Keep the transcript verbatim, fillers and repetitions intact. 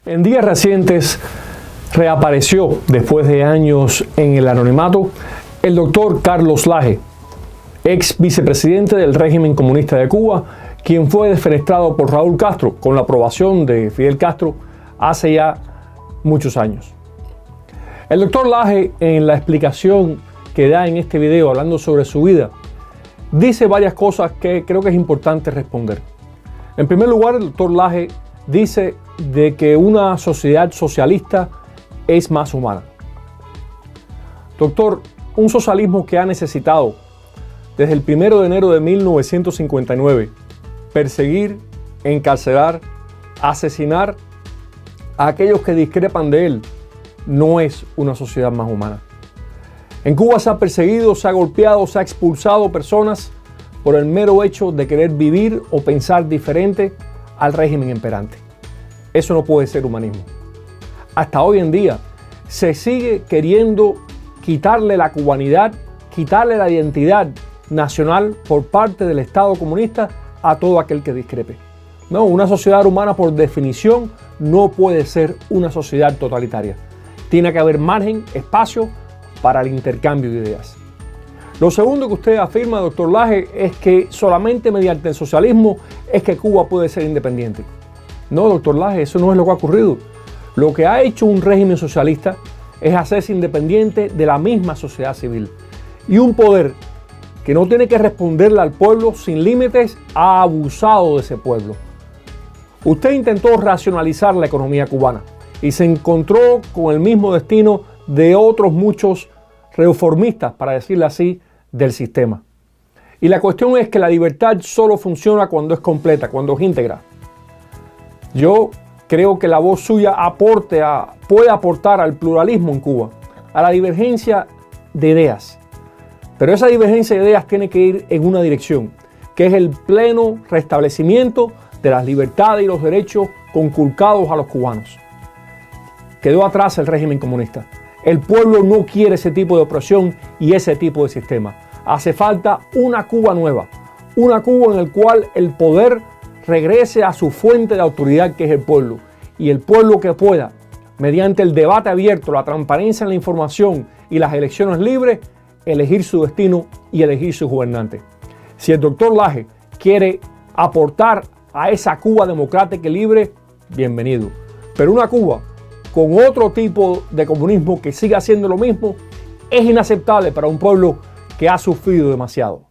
En días recientes reapareció, después de años en el anonimato, el doctor Carlos Laje, ex vicepresidente del régimen comunista de Cuba, quien fue defenestrado por Raúl Castro con la aprobación de Fidel Castro hace ya muchos años. El doctor Laje, en la explicación que da en este video hablando sobre su vida, dice varias cosas que creo que es importante responder. En primer lugar, el doctor Laje dice de que una sociedad socialista es más humana. Doctor, un socialismo que ha necesitado desde el primero de enero de mil novecientos cincuenta y nueve perseguir, encarcelar, asesinar a aquellos que discrepan de él, no es una sociedad más humana. En Cuba se ha perseguido, se ha golpeado, se ha expulsado personas por el mero hecho de querer vivir o pensar diferente al régimen imperante. Eso no puede ser humanismo. Hasta hoy en día se sigue queriendo quitarle la cubanidad, quitarle la identidad nacional por parte del Estado comunista a todo aquel que discrepe. No, una sociedad humana por definición no puede ser una sociedad totalitaria. Tiene que haber margen, espacio para el intercambio de ideas. Lo segundo que usted afirma, doctor Laje, es que solamente mediante el socialismo es que Cuba puede ser independiente. No, doctor Laje, eso no es lo que ha ocurrido. Lo que ha hecho un régimen socialista es hacerse independiente de la misma sociedad civil. Y un poder que no tiene que responderle al pueblo sin límites ha abusado de ese pueblo. Usted intentó racionalizar la economía cubana y se encontró con el mismo destino de otros muchos reformistas, para decirlo así, del sistema. Y la cuestión es que la libertad solo funciona cuando es completa, cuando es íntegra. Yo creo que la voz suya aporte a, puede aportar al pluralismo en Cuba, a la divergencia de ideas. Pero esa divergencia de ideas tiene que ir en una dirección, que es el pleno restablecimiento de las libertades y los derechos conculcados a los cubanos. Quedó atrás el régimen comunista. El pueblo no quiere ese tipo de opresión y ese tipo de sistema. Hace falta una Cuba nueva, una Cuba en la cual el poder regrese a su fuente de autoridad, que es el pueblo, y el pueblo que pueda, mediante el debate abierto, la transparencia en la información y las elecciones libres, elegir su destino y elegir su gobernante. Si el doctor Laje quiere aportar a esa Cuba democrática y libre, bienvenido. Pero una Cuba con otro tipo de comunismo que siga haciendo lo mismo es inaceptable para un pueblo que ha sufrido demasiado.